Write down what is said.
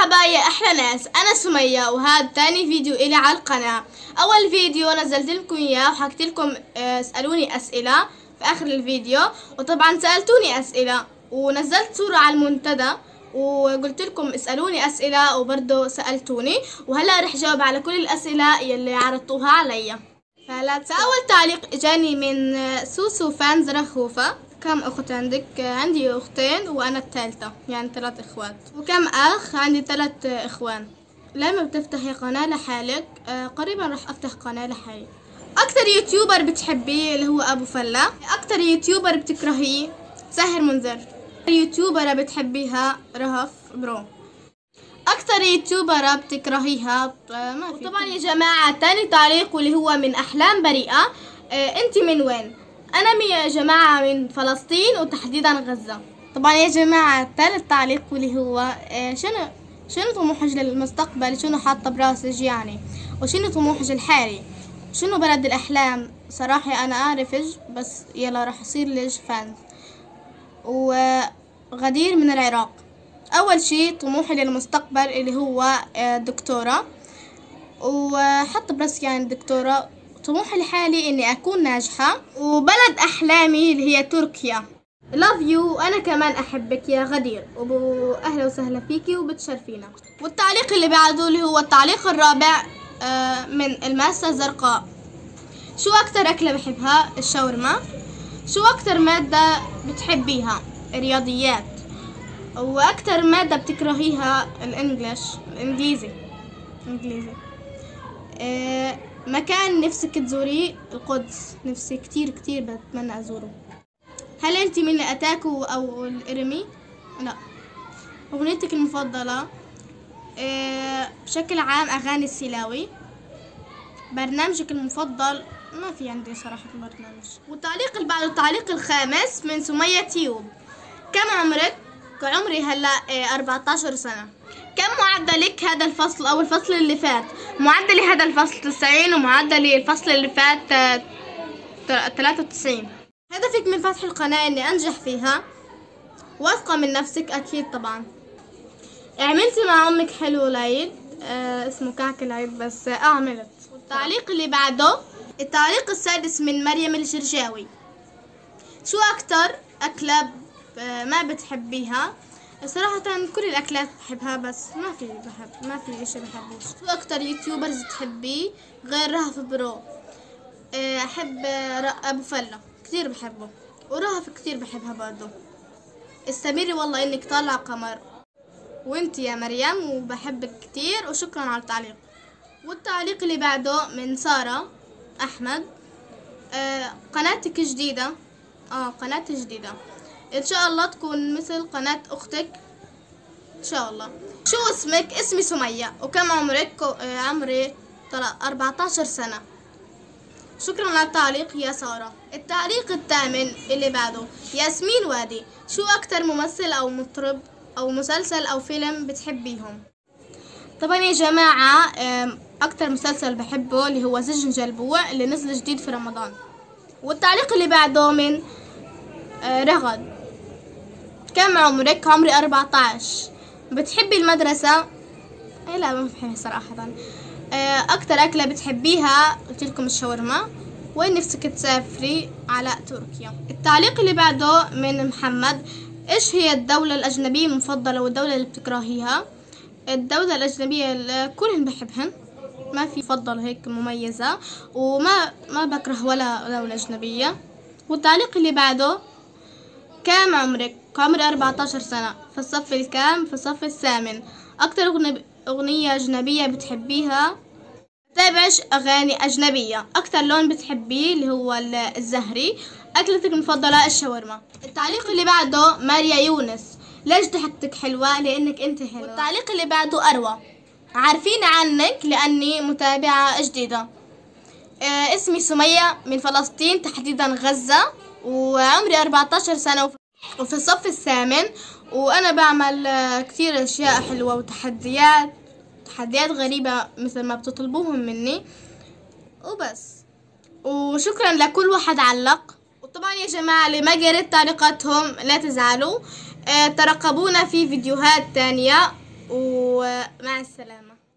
مرحبا يا احلى ناس، انا سمية وهذا تاني فيديو الي على القناة. اول فيديو نزلت لكم اياه وحكيت لكم اسألوني اسئلة في اخر الفيديو، وطبعا سألتوني اسئلة ونزلت صورة على المنتدى وقلت لكم اسألوني اسئلة وبرضه سألتوني، وهلا رح جاوب على كل الاسئلة يلي عرضتوها علي. فأول تعليق اجاني من سوسو فانز رخوفة. كم اخت عندك؟ عندي اختين وانا الثالثة، يعني 3 اخوات. وكم اخ؟ عندي 3 اخوان. لما بتفتحي قناة لحالك؟ قريبا راح افتح قناة لحالي. اكتر يوتيوبر بتحبيه اللي هو ابو فلة. اكتر يوتيوبر بتكرهيه؟ ساهر منذر. يوتيوبرة بتحبيها؟ رهف برو. اكتر يوتيوبرة بتكرهيها؟ ما في. طبعا يا جماعة تاني تعليق واللي هو من احلام بريئة. انت من وين؟ أنا يا جماعة من فلسطين وتحديدا غزة. طبعا يا جماعة ثالث تعليق واللي هو شنو طموحك للمستقبل؟ شنو حاطة براسك يعني؟ وشنو طموحك الحالي؟ شنو بلد الأحلام؟ صراحة أنا أعرفش، بس يلا راح أصير ليش فان. وغدير من العراق. أول شي طموحي للمستقبل اللي هو دكتورة، وحط براسي يعني دكتورة. طموحي الحالي اني اكون ناجحة. وبلد احلامي اللي هي تركيا. love you. انا كمان احبك يا غدير، واهلا وسهلا فيكي وبتشرفينا. والتعليق اللي بعده اللي هو التعليق الرابع من الماسة الزرقاء. شو اكتر اكلة بحبها؟ الشاورما. شو اكتر مادة بتحبيها؟ الرياضيات. واكتر مادة بتكرهيها؟ الانجليزي. مكان نفسك تزوريه؟ القدس. نفسي كتير بتمنى ازوره. هل انت من اتاكو او الارمي؟ لا. اغنيتك المفضلة؟ بشكل عام اغاني السلاوي. برنامجك المفضل؟ ما في عندي صراحة برنامج. والتعليق اللي بعده التعليق الخامس من سمية تيوب. كم عمرك؟ عمري هلا 14 سنة. كم معدلك هذا الفصل او الفصل اللي فات؟ معدلي هذا الفصل 90، ومعدلي الفصل اللي فات 93. هدفك من فتح القناة اني انجح فيها؟ واثقة من نفسك؟ اكيد طبعا. عملتي مع امك حلو العيد؟ اسمه كعك العيد بس عملت. والتعليق اللي بعده التعليق السادس من مريم الجرجاوي. شو اكتر اكلة ما بتحبيها؟ صراحة كل الأكلات بحبها، بس ما في إشي بحبوش. شو أكتر يوتيوبرز تحبيه غير رهف برو؟ أحب أبو فلة كتير بحبه، ورهف كتير بحبها برضو. استمري والله إنك طالعة قمر. وانت يا مريم وبحبك كتير، وشكرا على التعليق. والتعليق اللي بعده من سارة أحمد. قناتك جديدة؟ قناتي جديدة، ان شاء الله تكون مثل قناة اختك ان شاء الله. شو اسمك؟ اسمي سمية. وكم عمرك؟ عمري 14 سنة. شكرا على التعليق يا سارة. التعليق الثامن اللي بعده ياسمين وادي. شو اكتر ممثل او مطرب او مسلسل او فيلم بتحبيهم؟ طبعا يا جماعة اكتر مسلسل بحبه اللي هو سجن جلبوع اللي نزل جديد في رمضان. والتعليق اللي بعده من رغد. كم عمرك؟ عمري 14. بتحبي المدرسة؟ لا ما بحبها صراحة. اكتر اكلة بتحبيها؟ قلت لكم الشاورما. وين نفسك تسافري؟ على تركيا. التعليق اللي بعده من محمد. ايش هي الدولة الاجنبية المفضلة والدولة اللي بتكرهيها؟ الدولة الاجنبية كلهن بحبهن، ما في مفضل هيك مميزة، وما بكره ولا دولة اجنبية. والتعليق اللي بعده كم عمرك؟ عمري 14 سنة. في الصف الكام؟ في الصف الثامن. أكتر أغنية أجنبية بتحبيها؟ تابعش أغاني أجنبية. أكتر لون بتحبيه اللي هو الزهري. أكلتك المفضلة؟ الشاورما. التعليق اللي بعده ماريا يونس. ليش ضحكتك حلوة؟ لأنك أنت حلوة. والتعليق اللي بعده أروى. عارفين عنك لأني متابعة جديدة. اسمي سمية من فلسطين تحديدا غزة، وعمري 14 سنة وفي الصف الثامن، وأنا بعمل كتير أشياء حلوة وتحديات غريبة مثل ما بتطلبوهم مني وبس. وشكرا لكل واحد علق. وطبعا يا جماعة اللي ما قريت تعليقاتهم لا تزعلوا، ترقبونا في فيديوهات تانية ومع السلامة.